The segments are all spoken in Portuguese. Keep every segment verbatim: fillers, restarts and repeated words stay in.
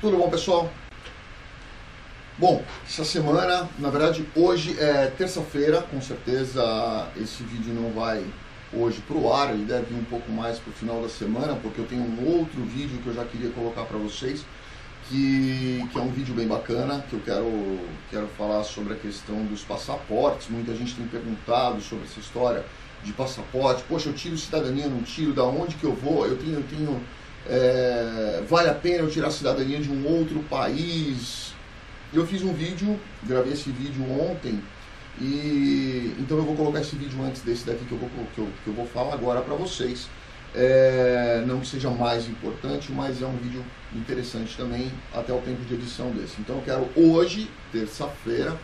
Tudo bom, pessoal? Bom, essa semana, na verdade, hoje é terça-feira, com certeza esse vídeo não vai hoje para o ar, ele deve ir um pouco mais para o final da semana, porque eu tenho um outro vídeo que eu já queria colocar para vocês, que, que é um vídeo bem bacana, que eu quero, quero falar sobre a questão dos passaportes. Muita gente tem perguntado sobre essa história de passaporte. Poxa, eu tiro cidadania, não tiro, da onde que eu vou? Eu tenho... Eu tenho É, vale a pena eu tirar a cidadania de um outro país? Eu fiz um vídeo, gravei esse vídeo ontem, e então eu vou colocar esse vídeo antes desse daqui que eu vou, que eu, que eu vou falar agora para vocês. É, não que seja mais importante, mas é um vídeo interessante também, até o tempo de edição desse. Então eu quero hoje, terça-feira,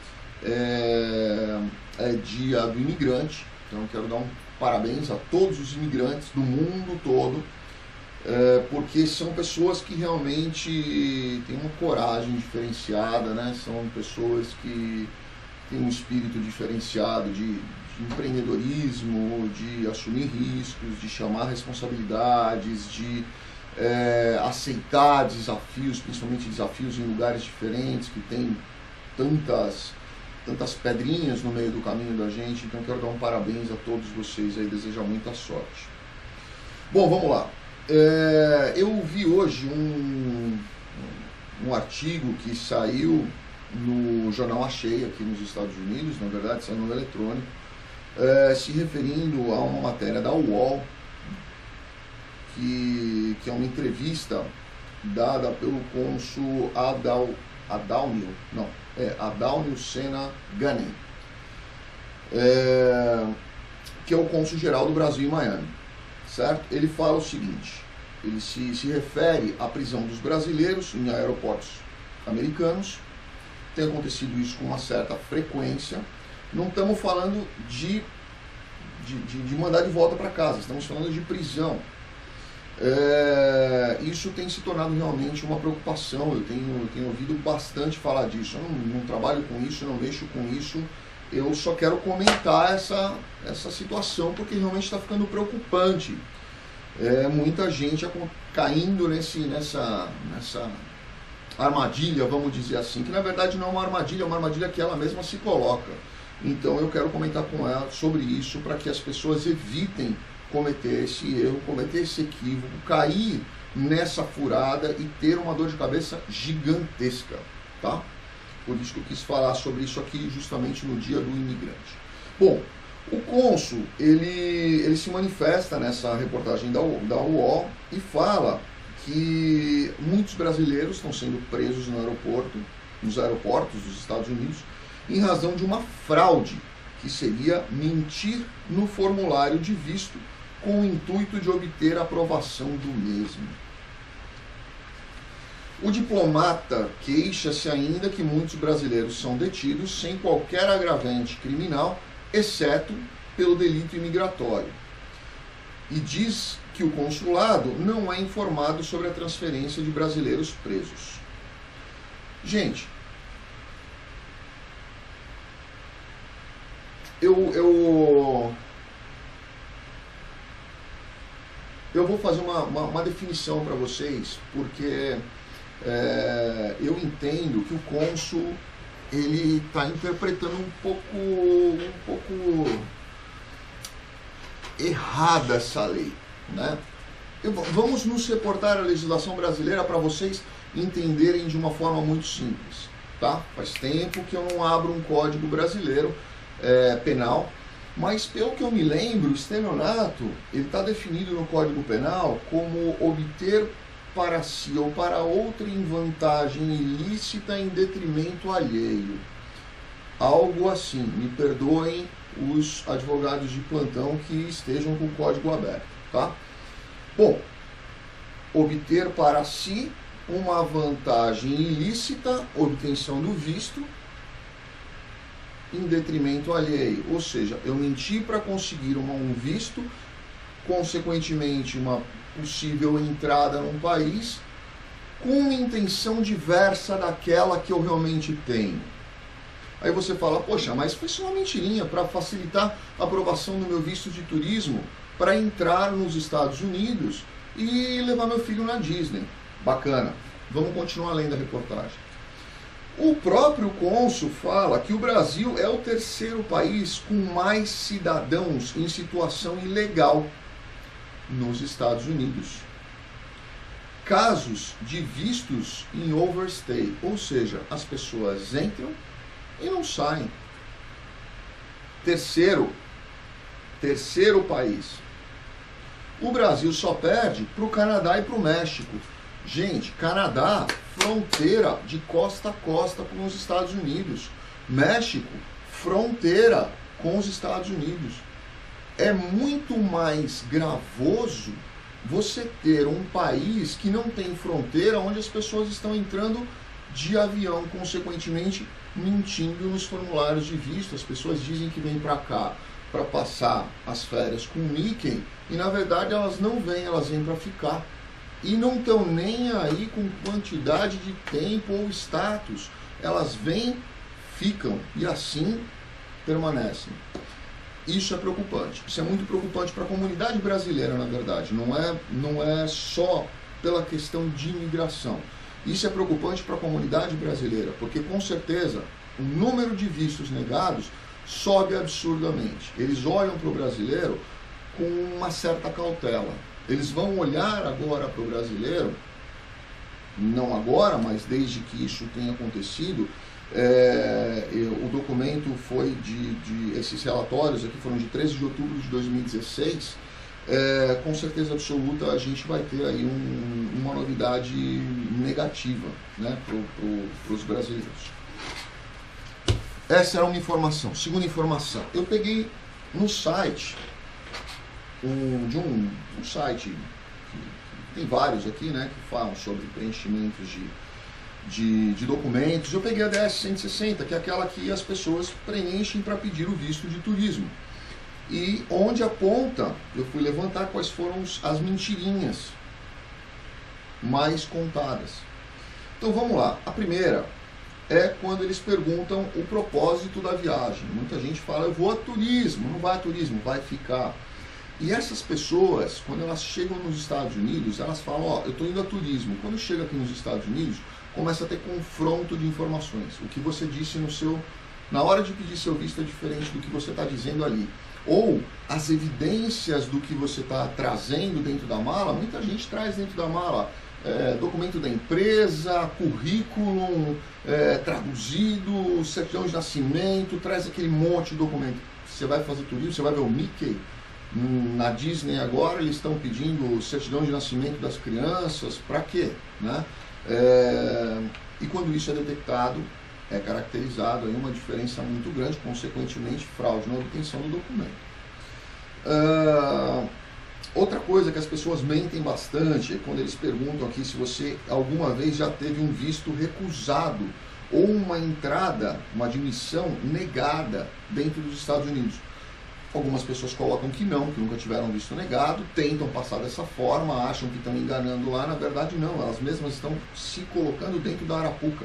é, é dia do imigrante, então eu quero dar um parabéns a todos os imigrantes do mundo todo, É, porque são pessoas que realmente têm uma coragem diferenciada, né? São pessoas que têm um espírito diferenciado de, de empreendedorismo, de assumir riscos, de chamar responsabilidades, de é, aceitar desafios, principalmente desafios em lugares diferentes, que tem tantas, tantas pedrinhas no meio do caminho da gente. Então quero dar um parabéns a todos vocês aí, desejar muita sorte. Bom, vamos lá. É, eu vi hoje um, um artigo que saiu no jornal A Cheia, aqui nos Estados Unidos, na verdade, saiu no eletrônico, é, se referindo a uma matéria da U O L, que, que é uma entrevista dada pelo cônsul Adal, Adalnil, não, é Adalnil Sena Ghanem, é, que é o cônsul geral do Brasil em Miami. Certo? Ele fala o seguinte, ele se, se refere à prisão dos brasileiros em aeroportos americanos. Tem acontecido isso com uma certa frequência. Não estamos falando de, de, de, de mandar de volta para casa, estamos falando de prisão. É, isso tem se tornado realmente uma preocupação. Eu tenho, eu tenho ouvido bastante falar disso. Eu não, não trabalho com isso, eu não mexo com isso. Eu só quero comentar essa, essa situação, porque realmente está ficando preocupante. É, muita gente caindo nesse, nessa, nessa armadilha, vamos dizer assim, que na verdade não é uma armadilha, é uma armadilha que ela mesma se coloca. Então eu quero comentar com ela sobre isso, para que as pessoas evitem cometer esse erro, cometer esse equívoco, cair nessa furada e ter uma dor de cabeça gigantesca, tá? Por isso que eu quis falar sobre isso aqui justamente no dia do imigrante. Bom, o cônsul, ele, ele se manifesta nessa reportagem da, da U O L e fala que muitos brasileiros estão sendo presos no aeroporto, nos aeroportos dos Estados Unidos, em razão de uma fraude, que seria mentir no formulário de visto com o intuito de obter a aprovação do mesmo. O diplomata queixa-se ainda que muitos brasileiros são detidos sem qualquer agravante criminal, exceto pelo delito imigratório. E diz que o consulado não é informado sobre a transferência de brasileiros presos. Gente, eu, eu, eu vou fazer uma, uma, uma definição para vocês, porque... É, eu entendo que o cônsul ele está interpretando um pouco, um pouco errada essa lei, né? Eu, vamos nos reportar à legislação brasileira para vocês entenderem de uma forma muito simples, tá? Faz tempo que eu não abro um código brasileiro é, penal, mas pelo que eu me lembro, o estelionato ele está definido no Código Penal como obter para si ou para outra em vantagem ilícita em detrimento alheio. Algo assim, me perdoem os advogados de plantão que estejam com o código aberto, tá? Bom, obter para si uma vantagem ilícita, obtenção do visto, em detrimento alheio. Ou seja, eu menti para conseguir uma, um visto, consequentemente uma possível entrada num país com uma intenção diversa daquela que eu realmente tenho. Aí você fala, poxa, mas foi só uma mentirinha para facilitar a aprovação do meu visto de turismo para entrar nos Estados Unidos e levar meu filho na Disney. Bacana. Vamos continuar lendo a reportagem. O próprio cônsul fala que o Brasil é o terceiro país com mais cidadãos em situação ilegal nos Estados Unidos. Casos de vistos em overstay, ou seja, as pessoas entram e não saem. Terceiro, terceiro país. O Brasil só perde para o Canadá e para o México. Gente, Canadá, fronteira de costa a costa com os Estados Unidos. México, fronteira com os Estados Unidos. É muito mais gravoso você ter um país que não tem fronteira, onde as pessoas estão entrando de avião, consequentemente mentindo nos formulários de visto. As pessoas dizem que vêm para cá para passar as férias com o Mickey e na verdade elas não vêm, elas vêm para ficar. E não estão nem aí com quantidade de tempo ou status. Elas vêm, ficam e assim permanecem. Isso é preocupante. Isso é muito preocupante para a comunidade brasileira, na verdade. Não é, não é só pela questão de imigração. Isso é preocupante para a comunidade brasileira, porque com certeza o número de vistos negados sobe absurdamente. Eles olham para o brasileiro com uma certa cautela. Eles vão olhar agora para o brasileiro, não agora, mas desde que isso tenha acontecido. É, o documento foi de, de, esses relatórios aqui foram de treze de outubro de dois mil e dezesseis. É, com certeza absoluta a gente vai ter aí um, uma novidade negativa, né, para pro, os brasileiros. Essa era uma informação. Segunda informação, eu peguei no site um, de um, um site que, que tem vários aqui, né, que falam sobre preenchimentos de De, de documentos. Eu peguei a D S cento e sessenta, que é aquela que as pessoas preenchem para pedir o visto de turismo. E onde aponta, eu fui levantar quais foram as mentirinhas mais contadas. Então vamos lá. A primeira é quando eles perguntam o propósito da viagem. Muita gente fala, eu vou a turismo. Não vai a turismo, vai ficar. E essas pessoas, quando elas chegam nos Estados Unidos, elas falam, ó, eu estou indo a turismo. Quando chega aqui nos Estados Unidos, começa a ter confronto de informações. O que você disse no seu, na hora de pedir seu visto é diferente do que você está dizendo ali. Ou as evidências do que você está trazendo dentro da mala, muita gente traz dentro da mala é, documento da empresa, currículo, é, traduzido, certidão de nascimento, traz aquele monte de documento. Você vai fazer turismo, você vai ver o Mickey. Na Disney agora eles estão pedindo certidão de nascimento das crianças, para quê? Né? É, e quando isso é detectado, é caracterizado aí uma diferença muito grande, consequentemente fraude na obtenção do documento. Uh, outra coisa que as pessoas mentem bastante é quando eles perguntam aqui se você alguma vez já teve um visto recusado ou uma entrada, uma admissão negada dentro dos Estados Unidos. Algumas pessoas colocam que não, que nunca tiveram visto negado, tentam passar dessa forma, acham que estão enganando lá, na verdade não, elas mesmas estão se colocando dentro da arapuca.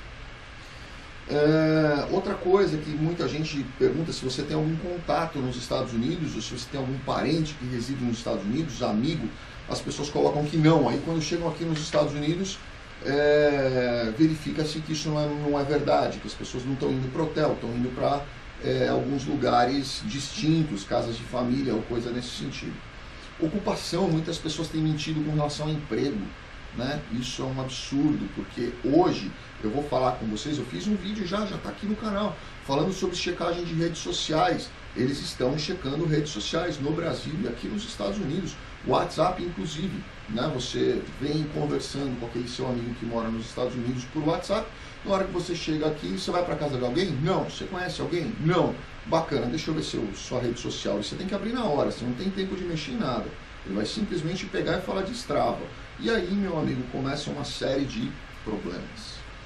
É, outra coisa que muita gente pergunta, se você tem algum contato nos Estados Unidos, ou se você tem algum parente que reside nos Estados Unidos, amigo, as pessoas colocam que não. Aí quando chegam aqui nos Estados Unidos, é, verifica-se que isso não é, não é verdade, que as pessoas não estão indo para hotel, estão indo para É, alguns lugares distintos, casas de família ou coisa nesse sentido. Ocupação, muitas pessoas têm mentido com relação ao emprego, né? Isso é um absurdo, porque hoje eu vou falar com vocês, eu fiz um vídeo já, já está aqui no canal, falando sobre checagem de redes sociais. Eles estão checando redes sociais no Brasil e aqui nos Estados Unidos, WhatsApp inclusive, né? Você vem conversando com aquele seu amigo que mora nos Estados Unidos por WhatsApp. Na hora que você chega aqui, você vai para casa de alguém? Não. Você conhece alguém? Não. Bacana, deixa eu ver seu, sua rede social. E você tem que abrir na hora, você não tem tempo de mexer em nada. Ele vai simplesmente pegar e falar de Strava. E aí, meu amigo, começa uma série de problemas.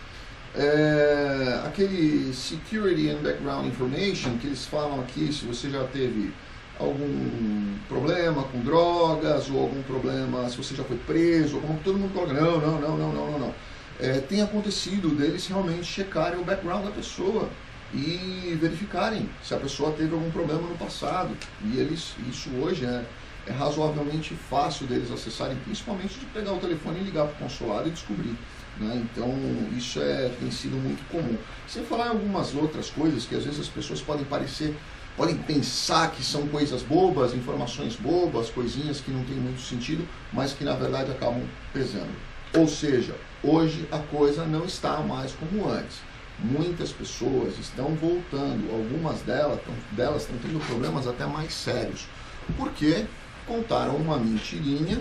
É, aquele Security and Background Information que eles falam aqui, se você já teve algum problema com drogas, ou algum problema, se você já foi preso, ou como todo mundo coloca, não, não, não, não, não, não, não. É, tem acontecido deles realmente checarem o background da pessoa. e verificarem se a pessoa teve algum problema no passado. E eles, isso hoje é, é razoavelmente fácil deles acessarem, principalmente de pegar o telefone e ligar para o consulado e descobrir. Né? Então isso é, tem sido muito comum. Sem falar em algumas outras coisas que às vezes as pessoas podem parecer, podem pensar que são coisas bobas, informações bobas, coisinhas que não tem muito sentido, mas que na verdade acabam pesando. Ou seja, hoje a coisa não está mais como antes. Muitas pessoas estão voltando, algumas delas, delas estão tendo problemas até mais sérios, porque contaram uma mentirinha,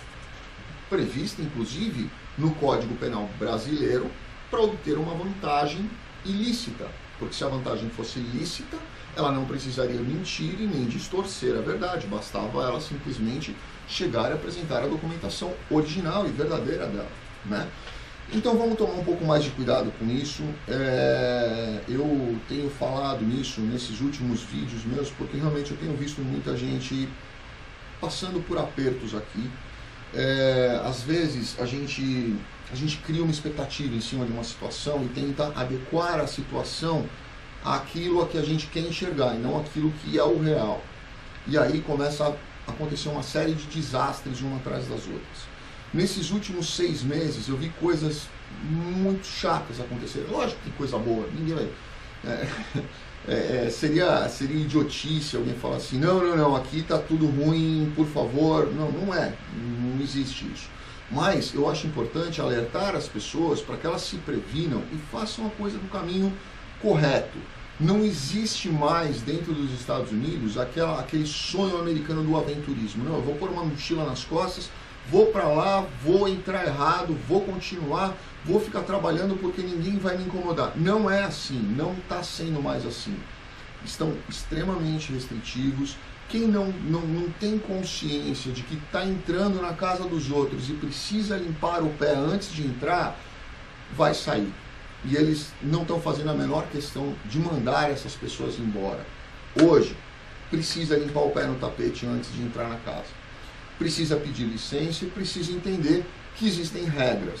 prevista inclusive no Código Penal brasileiro, para obter uma vantagem ilícita. Porque se a vantagem fosse lícita, ela não precisaria mentir e nem distorcer a verdade, bastava ela simplesmente chegar e apresentar a documentação original e verdadeira dela, né? Então vamos tomar um pouco mais de cuidado com isso. É, eu tenho falado nisso nesses últimos vídeos meus, porque realmente eu tenho visto muita gente passando por apertos aqui. É, às vezes a gente, a gente cria uma expectativa em cima de uma situação e tenta adequar a situação àquilo a que a gente quer enxergar e não aquilo que é o real. E aí começa a acontecer uma série de desastres uma atrás das outras. Nesses últimos seis meses eu vi coisas muito chatas acontecerem. Lógico que coisa boa, ninguém vai... É, é, seria, seria idiotice alguém falar assim, não, não, não, aqui tá tudo ruim, por favor. Não, não é, não existe isso. Mas eu acho importante alertar as pessoas para que elas se previnam e façam a coisa no caminho correto. Não existe mais dentro dos Estados Unidos aquela, aquele sonho americano do aventurismo. Não, eu vou pôr uma mochila nas costas, vou para lá, vou entrar errado, vou continuar, vou ficar trabalhando porque ninguém vai me incomodar. Não é assim, não está sendo mais assim. Estão extremamente restritivos. Quem não, não, não tem consciência de que está entrando na casa dos outros e precisa limpar o pé antes de entrar, vai sair. E eles não estão fazendo a menor questão de mandar essas pessoas embora. Hoje, precisa limpar o pé no tapete antes de entrar na casa. Precisa pedir licença e precisa entender que existem regras.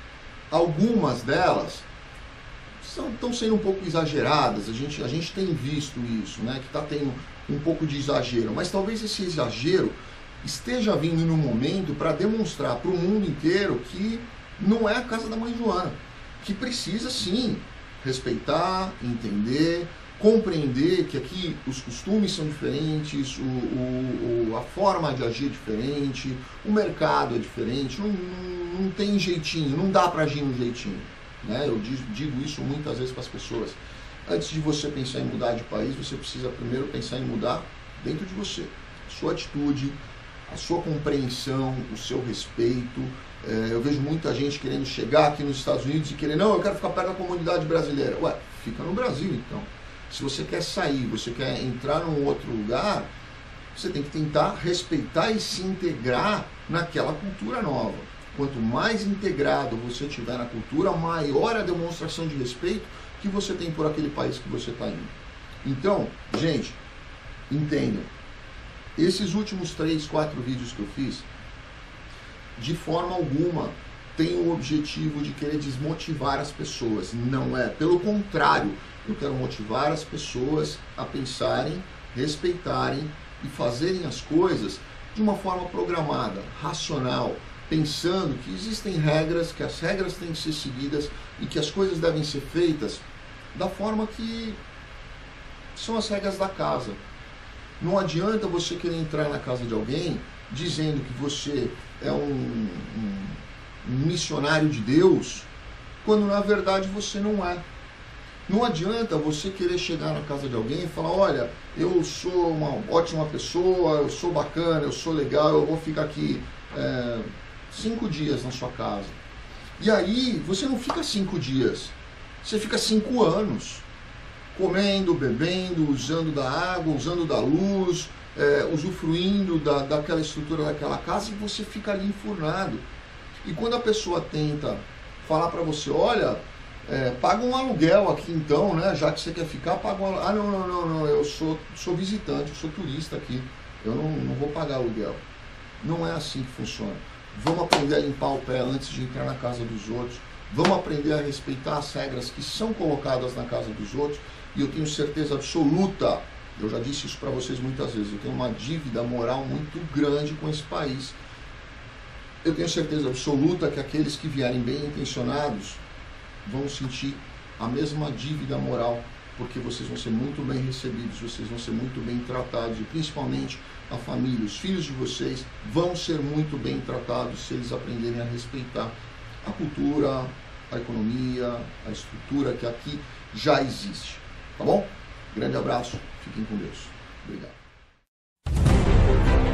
Algumas delas são, estão sendo um pouco exageradas, a gente, a gente tem visto isso, né, que está tendo um pouco de exagero, mas talvez esse exagero esteja vindo no momento para demonstrar para o mundo inteiro que não é a casa da mãe Joana, que precisa sim respeitar, entender, compreender que aqui os costumes são diferentes, o, o, a forma de agir é diferente, o mercado é diferente, não, não, não tem jeitinho, não dá para agir no jeitinho. Né? Eu digo isso muitas vezes para as pessoas. Antes de você pensar em mudar de país, você precisa primeiro pensar em mudar dentro de você. A sua atitude, a sua compreensão, o seu respeito. É, eu vejo muita gente querendo chegar aqui nos Estados Unidos e querer, não, eu quero ficar perto da comunidade brasileira. Ué, fica no Brasil então. Se você quer sair, você quer entrar num outro lugar, você tem que tentar respeitar e se integrar naquela cultura nova. Quanto mais integrado você estiver na cultura, maior a demonstração de respeito que você tem por aquele país que você está indo. Então, gente, entendam. Esses últimos três, quatro vídeos que eu fiz, de forma alguma, tem o objetivo de querer desmotivar as pessoas. Não é. Pelo contrário, eu quero motivar as pessoas a pensarem, respeitarem e fazerem as coisas de uma forma programada, racional, pensando que existem regras, que as regras têm que ser seguidas e que as coisas devem ser feitas da forma que são as regras da casa. Não adianta você querer entrar na casa de alguém dizendo que você é um, um, um missionário de Deus, quando na verdade você não é. Não adianta você querer chegar na casa de alguém e falar, olha, eu sou uma ótima pessoa, eu sou bacana, eu sou legal, eu vou ficar aqui é, cinco dias na sua casa. E aí você não fica cinco dias, você fica cinco anos, comendo, bebendo, usando da água, usando da luz, é, usufruindo da, daquela estrutura daquela casa, e você fica ali enfurnado. E quando a pessoa tenta falar para você, olha, é, paga um aluguel aqui então, né? Já que você quer ficar, paga um aluguel. Ah, não, não, não, não, eu sou, sou visitante, eu sou turista aqui, eu não, não vou pagar aluguel. Não é assim que funciona. Vamos aprender a limpar o pé antes de entrar na casa dos outros. vamos aprender a respeitar as regras que são colocadas na casa dos outros, e eu tenho certeza absoluta, eu já disse isso para vocês muitas vezes, eu tenho uma dívida moral muito grande com esse país. Eu tenho certeza absoluta que aqueles que vierem bem intencionados vão sentir a mesma dívida moral, porque vocês vão ser muito bem recebidos, vocês vão ser muito bem tratados, e principalmente a família, os filhos de vocês vão ser muito bem tratados se eles aprenderem a respeitar a cultura, a economia, a estrutura que aqui já existe. Tá bom? Grande abraço, fiquem com Deus. Obrigado.